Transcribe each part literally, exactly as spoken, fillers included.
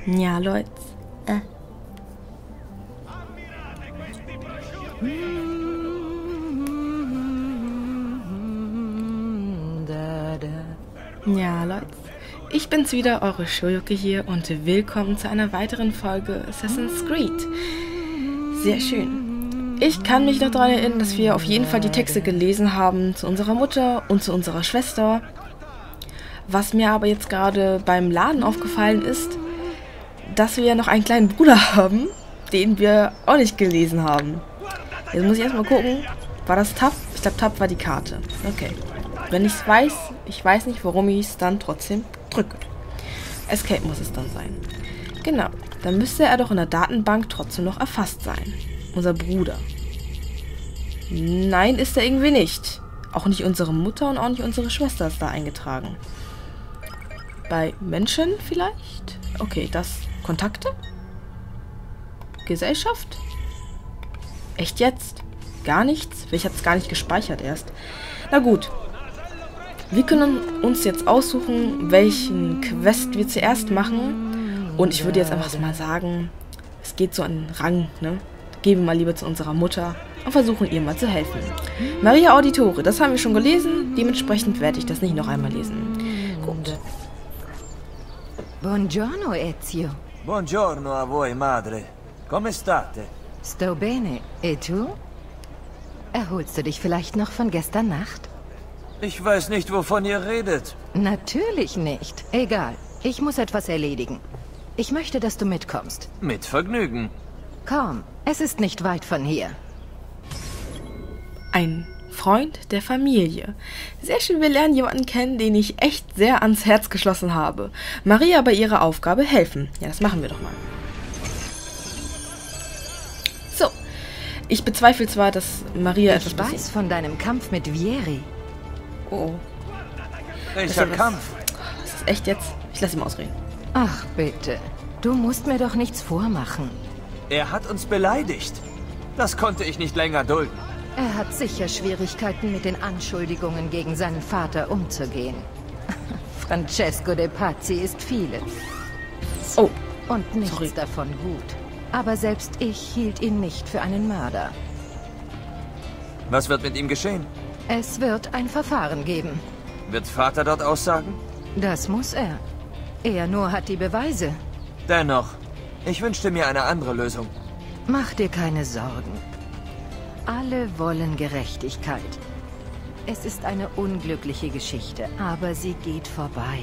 Ja, Leute. Äh. Ja, Leute. Ich bin's wieder, eure Shoyuki hier und willkommen zu einer weiteren Folge Assassin's Creed. Sehr schön. Ich kann mich noch daran erinnern, dass wir auf jeden Fall die Texte gelesen haben zu unserer Mutter und zu unserer Schwester. Was mir aber jetzt gerade beim Laden aufgefallen ist, dass wir ja noch einen kleinen Bruder haben, den wir auch nicht gelesen haben. Jetzt muss ich erstmal gucken, war das Tab? Ich glaube, Tab war die Karte. Okay. Wenn ich es weiß, ich weiß nicht, warum ich es dann trotzdem drücke. Escape muss es dann sein. Genau, dann müsste er doch in der Datenbank trotzdem noch erfasst sein. Unser Bruder. Nein, ist er irgendwie nicht. Auch nicht unsere Mutter und auch nicht unsere Schwester ist da eingetragen. Bei Menschen vielleicht? Okay, das Kontakte? Gesellschaft? Echt jetzt? Gar nichts? Ich habe es gar nicht gespeichert erst. Na gut. Wir können uns jetzt aussuchen, welchen Quest wir zuerst machen. Und ich würde jetzt einfach mal sagen, es geht so an Rang, ne? Gehen wir mal lieber zu unserer Mutter und versuchen ihr mal zu helfen. Maria Auditore, das haben wir schon gelesen. Dementsprechend werde ich das nicht noch einmal lesen. Gut. Buongiorno, Ezio. Buongiorno a voi, madre. Come state? Sto bene. E tu? Erholst du dich vielleicht noch von gestern Nacht? Ich weiß nicht, wovon ihr redet. Natürlich nicht. Egal. Ich muss etwas erledigen. Ich möchte, dass du mitkommst. Mit Vergnügen. Komm, es ist nicht weit von hier. Ein Freund der Familie. Sehr schön, wir lernen jemanden kennen, den ich echt sehr ans Herz geschlossen habe. Maria bei ihrer Aufgabe helfen. Ja, das machen wir doch mal. So. Ich bezweifle zwar, dass Maria ich etwas weiß passiert. von deinem Kampf mit Vieri. Oh. Welcher was, Kampf? Das ist echt jetzt? Ich lasse ihn ausreden. Ach, bitte. Du musst mir doch nichts vormachen. Er hat uns beleidigt. Das konnte ich nicht länger dulden. Er hat sicher Schwierigkeiten, mit den Anschuldigungen gegen seinen Vater umzugehen. Francesco de Pazzi ist vieles. Oh. Und nichts Sorry. davon gut. Aber selbst ich hielt ihn nicht für einen Mörder. Was wird mit ihm geschehen? Es wird ein Verfahren geben. Wird Vater dort aussagen? Das muss er. Er nur hat die Beweise. Dennoch, ich wünschte mir eine andere Lösung. Mach dir keine Sorgen. Alle wollen Gerechtigkeit. Es ist eine unglückliche Geschichte, aber sie geht vorbei.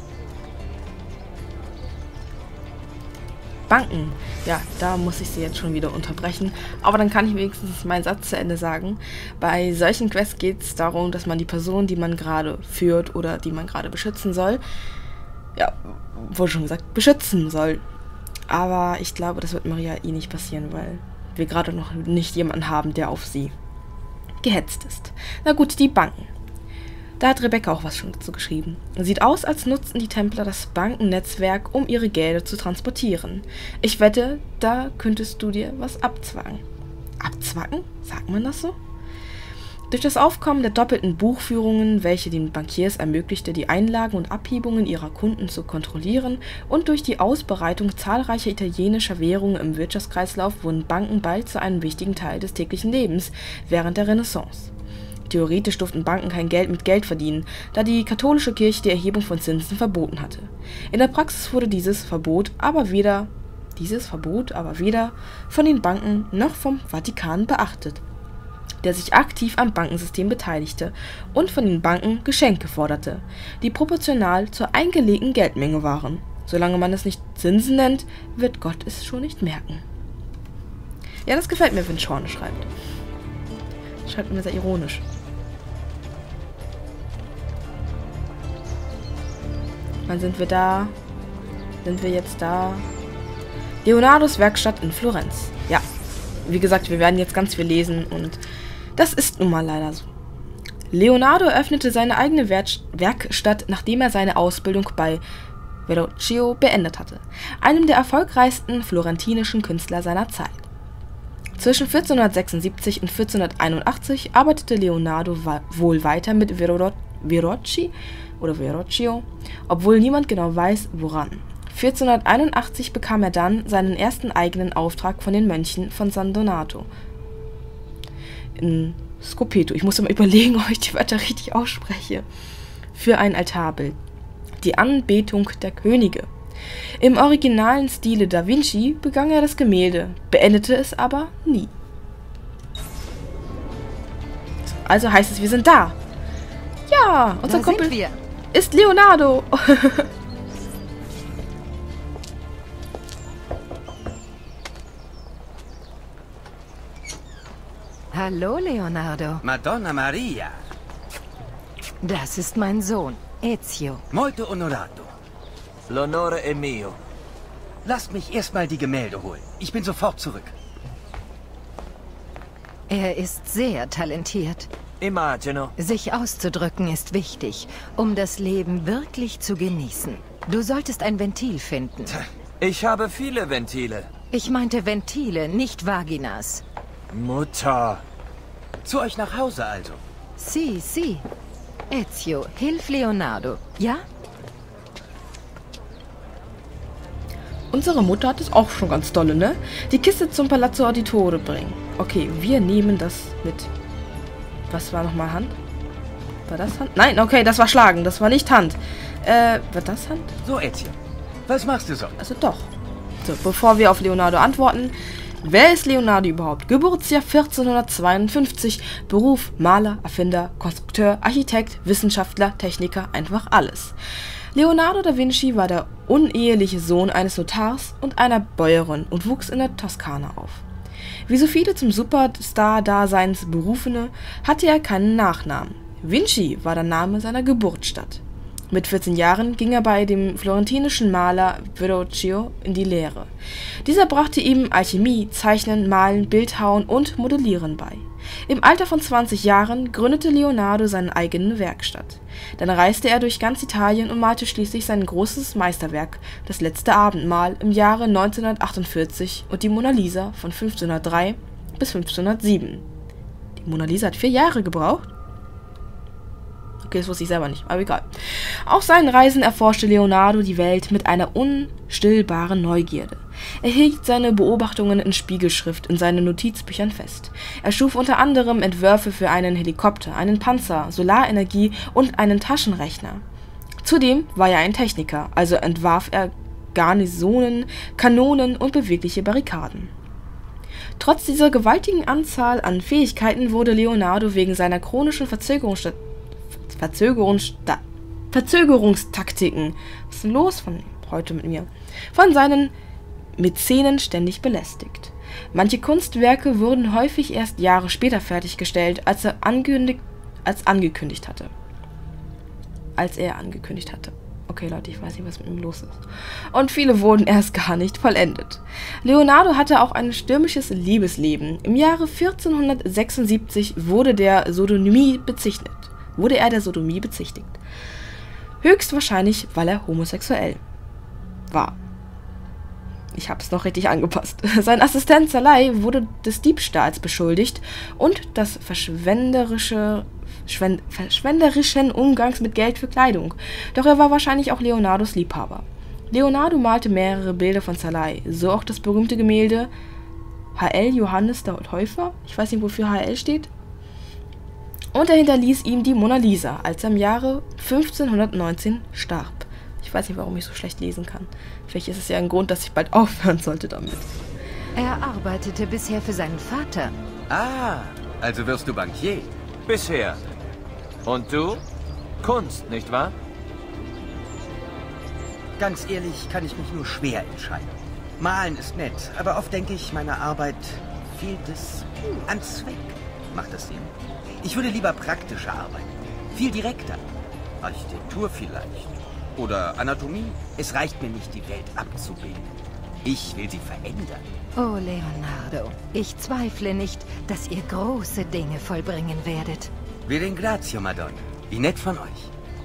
Banken. Ja, da muss ich sie jetzt schon wieder unterbrechen. Aber dann kann ich wenigstens meinen Satz zu Ende sagen. Bei solchen Quests geht es darum, dass man die Person, die man gerade führt oder die man gerade beschützen soll, ja, wurde schon gesagt, beschützen soll. Aber ich glaube, das wird Maria eh nicht passieren, weil wir gerade noch nicht jemanden haben, der auf sie gehetzt ist. Na gut, die Banken. Da hat Rebecca auch was schon dazu geschrieben. Sieht aus, als nutzten die Templer das Bankennetzwerk, um ihre Gelder zu transportieren. Ich wette, da könntest du dir was abzwacken. Abzwacken? Sagt man das so? Durch das Aufkommen der doppelten Buchführungen, welche den Bankiers ermöglichte, die Einlagen und Abhebungen ihrer Kunden zu kontrollieren, und durch die Ausbreitung zahlreicher italienischer Währungen im Wirtschaftskreislauf wurden Banken bald zu einem wichtigen Teil des täglichen Lebens während der Renaissance. Theoretisch durften Banken kein Geld mit Geld verdienen, da die katholische Kirche die Erhebung von Zinsen verboten hatte. In der Praxis wurde dieses Verbot aber weder, dieses Verbot aber weder von den Banken noch vom Vatikan beachtet, der sich aktiv am Bankensystem beteiligte und von den Banken Geschenke forderte, die proportional zur eingelegten Geldmenge waren. Solange man es nicht Zinsen nennt, wird Gott es schon nicht merken. Ja, das gefällt mir, wenn Schorne schreibt. Schreibt mir sehr ironisch. Wann sind wir da? Sind wir jetzt da? Leonardos Werkstatt in Florenz. Ja, wie gesagt, wir werden jetzt ganz viel lesen und das ist nun mal leider so. Leonardo öffnete seine eigene Werk- Werkstatt, nachdem er seine Ausbildung bei Verrocchio beendet hatte, einem der erfolgreichsten florentinischen Künstler seiner Zeit. Zwischen vierzehnhundertsechsundsiebzig und vierzehnhunderteinundachtzig arbeitete Leonardo wohl weiter mit Verrocchio oder Verrocchio, obwohl niemand genau weiß, woran. vierzehnhunderteinundachtzig bekam er dann seinen ersten eigenen Auftrag von den Mönchen von San Donato in Scopeto. Ich muss mal überlegen, ob ich die Wörter richtig ausspreche. Für ein Altarbild. Die Anbetung der Könige. Im originalen Stile Da Vinci begann er das Gemälde, beendete es aber nie. Also heißt es, wir sind da. Ja, unser Da Kumpel sind wir. ist Leonardo. Hallo, Leonardo. Madonna Maria. Das ist mein Sohn, Ezio. Molto onorato. L'onore è mio. Lasst mich erstmal die Gemälde holen. Ich bin sofort zurück. Er ist sehr talentiert. Immagino. Sich auszudrücken ist wichtig, um das Leben wirklich zu genießen. Du solltest ein Ventil finden. Ich habe viele Ventile. Ich meinte Ventile, nicht Vaginas. Mutter. Zu euch nach Hause also. Si, si. Ezio, hilf Leonardo, ja? Unsere Mutter hat es auch schon ganz dolle, ne? Die Kiste zum Palazzo Auditore bringen. Okay, wir nehmen das mit. Was war nochmal Hand? War das Hand? Nein, okay, das war Schlagen. Das war nicht Hand. Äh, war das Hand? So, Ezio. Was machst du so? Also doch. So, bevor wir auf Leonardo antworten. Wer ist Leonardo überhaupt? Geburtsjahr vierzehnhundertzweiundfünfzig. Beruf Maler, Erfinder, Konstrukteur, Architekt, Wissenschaftler, Techniker, einfach alles. Leonardo da Vinci war der uneheliche Sohn eines Notars und einer Bäuerin und wuchs in der Toskana auf. Wie so viele zum Superstar-Daseins berufene, hatte er keinen Nachnamen. Vinci war der Name seiner Geburtsstadt. Mit vierzehn Jahren ging er bei dem florentinischen Maler Verrocchio in die Lehre. Dieser brachte ihm Alchemie, Zeichnen, Malen, Bildhauen und Modellieren bei. Im Alter von zwanzig Jahren gründete Leonardo seine eigene Werkstatt. Dann reiste er durch ganz Italien und malte schließlich sein großes Meisterwerk, das letzte Abendmahl, im Jahre neunzehnhundertachtundvierzig und die Mona Lisa von fünfzehnhundertdrei bis fünfzehnhundertsieben. Die Mona Lisa hat vier Jahre gebraucht? Okay, das wusste ich selber nicht, aber egal. Auf seinen Reisen erforschte Leonardo die Welt mit einer unstillbaren Neugierde. Er hielt seine Beobachtungen in Spiegelschrift in seinen Notizbüchern fest. Er schuf unter anderem Entwürfe für einen Helikopter, einen Panzer, Solarenergie und einen Taschenrechner. Zudem war er ein Techniker, also entwarf er Garnisonen, Kanonen und bewegliche Barrikaden. Trotz dieser gewaltigen Anzahl an Fähigkeiten wurde Leonardo wegen seiner chronischen Verzögerungssta Verzögerungssta Verzögerungstaktiken, was ist denn los von heute mit mir, von seinen Mäzenen ständig belästigt. Manche Kunstwerke wurden häufig erst Jahre später fertiggestellt, als er angekündigt, als angekündigt hatte. Als er angekündigt hatte. Okay, Leute, ich weiß nicht, was mit ihm los ist. Und viele wurden erst gar nicht vollendet. Leonardo hatte auch ein stürmisches Liebesleben. Im Jahre vierzehnhundertsechsundsiebzig wurde der Sodomie bezichtigt. Wurde er der Sodomie bezichtigt. Höchstwahrscheinlich, weil er homosexuell war. Ich habe es noch richtig angepasst. Sein Assistent Salai wurde des Diebstahls beschuldigt und des verschwenderische, schwen, verschwenderischen Umgangs mit Geld für Kleidung. Doch er war wahrscheinlich auch Leonardos Liebhaber. Leonardo malte mehrere Bilder von Salai, so auch das berühmte Gemälde H L Johannes der Täufer. Ich weiß nicht, wofür H L steht. Und er hinterließ ihm die Mona Lisa, als er im Jahre fünfzehnhundertneunzehn starb. Ich weiß nicht, warum ich so schlecht lesen kann. Vielleicht ist es ja ein Grund, dass ich bald aufhören sollte damit. Er arbeitete bisher für seinen Vater. Ah, also wirst du Bankier. Bisher. Und du? Kunst, nicht wahr? Ganz ehrlich kann ich mich nur schwer entscheiden. Malen ist nett, aber oft denke ich, meiner Arbeit fehlt es an Zweck. Macht das Sinn? Ich würde lieber praktischer arbeiten. Viel direkter. Architektur vielleicht. Oder Anatomie. Es reicht mir nicht, die Welt abzubilden. Ich will sie verändern. Oh, Leonardo, ich zweifle nicht, dass ihr große Dinge vollbringen werdet. Vi ringrazio, Madonna. Wie nett von euch.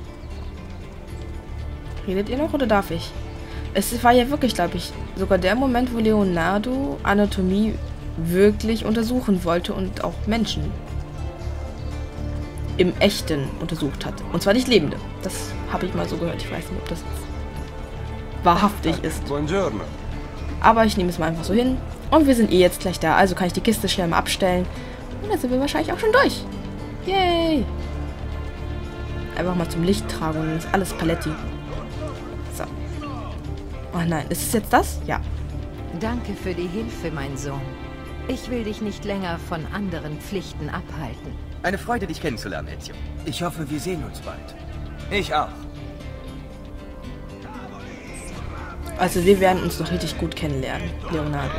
Redet ihr noch oder darf ich? Es war ja wirklich, glaube ich, sogar der Moment, wo Leonardo Anatomie wirklich untersuchen wollte und auch Menschen im Echten untersucht hat. Und zwar nicht Lebende. Das habe ich mal so gehört. Ich weiß nicht, ob das wahrhaftig ist. Buongiorno. Aber ich nehme es mal einfach so hin. Und wir sind eh jetzt gleich da, also kann ich die Kiste schnell mal abstellen. Und dann sind wir wahrscheinlich auch schon durch. Yay! Einfach mal zum Licht tragen und dann ist alles Paletti. So. Oh nein, ist es jetzt das? Ja. Danke für die Hilfe, mein Sohn. Ich will dich nicht länger von anderen Pflichten abhalten. Eine Freude, dich kennenzulernen, Ezio. Ich hoffe, wir sehen uns bald. Ich auch. Also wir werden uns noch richtig gut kennenlernen, Leonardo.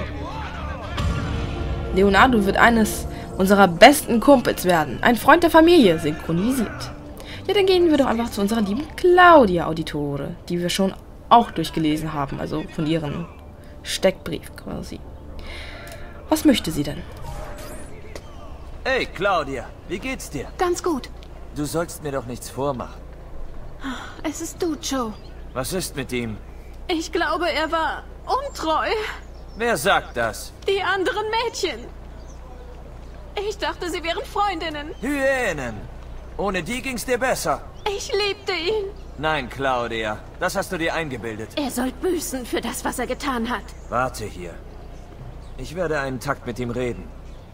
Leonardo wird eines unserer besten Kumpels werden. Ein Freund der Familie, synchronisiert. Ja, dann gehen wir doch einfach zu unserer lieben Claudia Auditore, die wir schon auch durchgelesen haben, also von ihrem Steckbrief quasi. Was möchte sie denn? Hey, Claudia, wie geht's dir? Ganz gut. Du sollst mir doch nichts vormachen. Es ist Duccio. Was ist mit ihm? Ich glaube, er war untreu. Wer sagt das? Die anderen Mädchen. Ich dachte, sie wären Freundinnen. Hyänen. Ohne die ging's dir besser. Ich liebte ihn. Nein, Claudia, das hast du dir eingebildet. Er soll büßen für das, was er getan hat. Warte hier. Ich werde einen Takt mit ihm reden.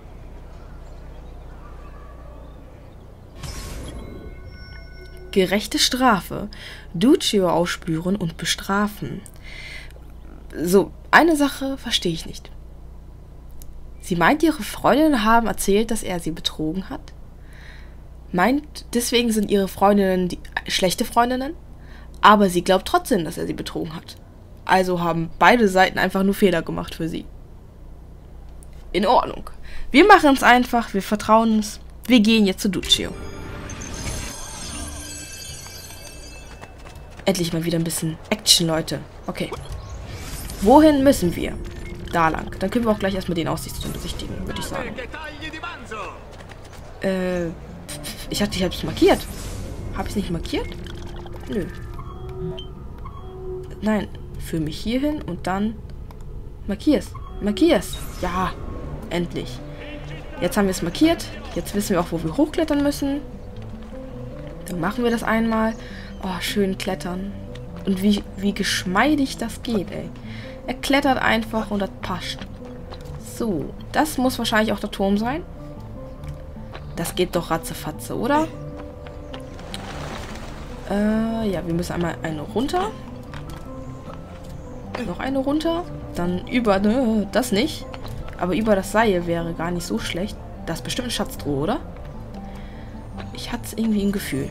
Gerechte Strafe. Duccio ausspüren und bestrafen. So, eine Sache verstehe ich nicht. Sie meint, ihre Freundinnen haben erzählt, dass er sie betrogen hat? Meint, deswegen sind ihre Freundinnen die schlechte Freundinnen? Aber sie glaubt trotzdem, dass er sie betrogen hat. Also haben beide Seiten einfach nur Fehler gemacht für sie. In Ordnung. Wir machen es einfach, wir vertrauen uns. Wir gehen jetzt zu Duccio. Endlich mal wieder ein bisschen Action, Leute. Okay. Wohin müssen wir? Da lang. Dann können wir auch gleich erstmal den Aussichtsturm besichtigen, würde ich sagen. Äh, ich dachte, ich habe es markiert. Habe ich es nicht markiert? Nö. Nein, führe mich hier hin und dann markier's. Markier's. Ja, endlich. Jetzt haben wir es markiert. Jetzt wissen wir auch, wo wir hochklettern müssen. Dann machen wir das einmal. Oh, schön klettern. Und wie, wie geschmeidig das geht, ey. Er klettert einfach und das passt. So, das muss wahrscheinlich auch der Turm sein. Das geht doch ratzefatze, oder? Äh, ja, wir müssen einmal eine runter. Noch eine runter. Dann über, ne, das nicht. Aber über das Seil wäre gar nicht so schlecht. Das ist bestimmt ein Schatztruhe, oder? Ich hatte es irgendwie im Gefühl.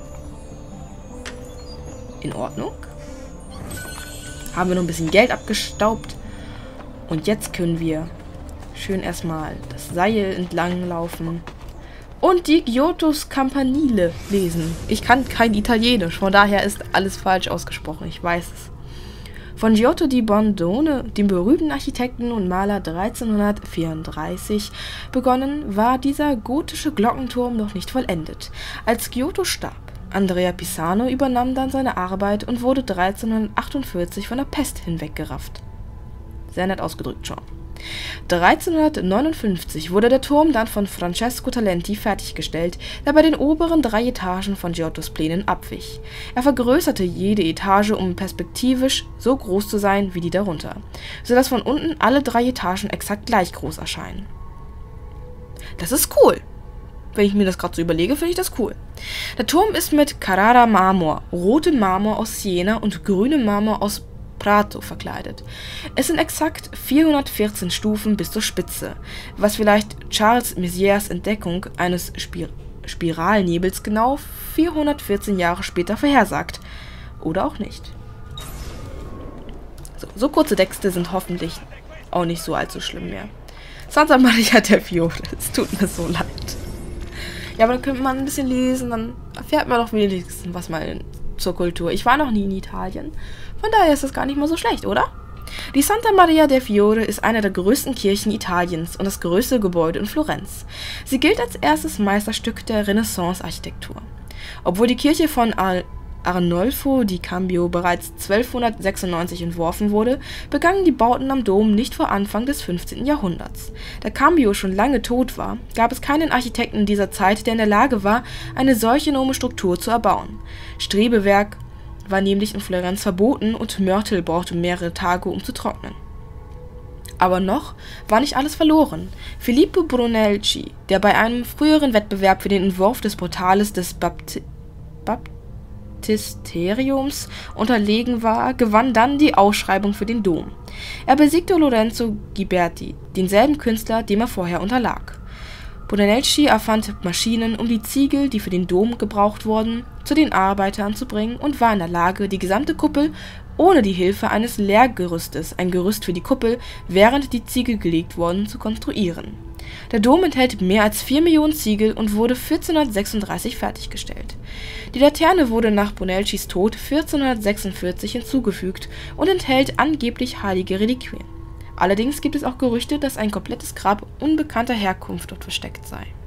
In Ordnung. Haben wir noch ein bisschen Geld abgestaubt. Und jetzt können wir schön erstmal das Seil entlang laufen. Und die Giottos Campanile lesen. Ich kann kein Italienisch, von daher ist alles falsch ausgesprochen. Ich weiß es. Von Giotto di Bondone, dem berühmten Architekten und Maler dreizehnhundertvierunddreißig, begonnen, war dieser gotische Glockenturm noch nicht vollendet, als Giotto starb. Andrea Pisano übernahm dann seine Arbeit und wurde dreizehnhundertachtundvierzig von der Pest hinweggerafft. Sehr nett ausgedrückt schon. dreizehnhundertneunundfünfzig wurde der Turm dann von Francesco Talenti fertiggestellt, der bei den oberen drei Etagen von Giottos Plänen abwich. Er vergrößerte jede Etage, um perspektivisch so groß zu sein wie die darunter, sodass von unten alle drei Etagen exakt gleich groß erscheinen. Das ist cool. Wenn ich mir das gerade so überlege, finde ich das cool. Der Turm ist mit Carrara Marmor, rotem Marmor aus Siena und grünem Marmor aus Prato verkleidet. Es sind exakt vierhundertvierzehn Stufen bis zur Spitze, was vielleicht Charles Messiers Entdeckung eines Spir- Spiralnebels genau vierhundertvierzehn Jahre später vorhersagt. Oder auch nicht. So, so kurze Texte sind hoffentlich auch nicht so allzu schlimm mehr. Santa Maria del Fiore, es tut mir so leid. Ja, aber dann könnte man ein bisschen lesen, dann erfährt man doch wenigstens was mal zur Kultur. Ich war noch nie in Italien, von daher ist das gar nicht mal so schlecht, oder? Die Santa Maria del Fiore ist eine der größten Kirchen Italiens und das größte Gebäude in Florenz. Sie gilt als erstes Meisterstück der Renaissance-Architektur. Obwohl die Kirche von Ar- Arnolfo di Cambio bereits zwölfhundertsechsundneunzig entworfen wurde, begannen die Bauten am Dom nicht vor Anfang des fünfzehnten Jahrhunderts. Da Cambio schon lange tot war, gab es keinen Architekten dieser Zeit, der in der Lage war, eine solche enorme Struktur zu erbauen. Strebewerk war nämlich in Florenz verboten und Mörtel brauchte mehrere Tage, um zu trocknen. Aber noch war nicht alles verloren. Filippo Brunelleschi, der bei einem früheren Wettbewerb für den Entwurf des Portales des Bapti- Baptisteriums unterlegen war, gewann dann die Ausschreibung für den Dom. Er besiegte Lorenzo Ghiberti, denselben Künstler, dem er vorher unterlag. Brunelleschi erfand Maschinen, um die Ziegel, die für den Dom gebraucht wurden, zu den Arbeitern zu bringen und war in der Lage, die gesamte Kuppel ohne die Hilfe eines Lehrgerüstes, ein Gerüst für die Kuppel, während die Ziegel gelegt wurden, zu konstruieren. Der Dom enthält mehr als vier Millionen Ziegel und wurde vierzehnhundertsechsunddreißig fertiggestellt. Die Laterne wurde nach Brunelleschi Tod vierzehnhundertsechsundvierzig hinzugefügt und enthält angeblich heilige Reliquien. Allerdings gibt es auch Gerüchte, dass ein komplettes Grab unbekannter Herkunft dort versteckt sei.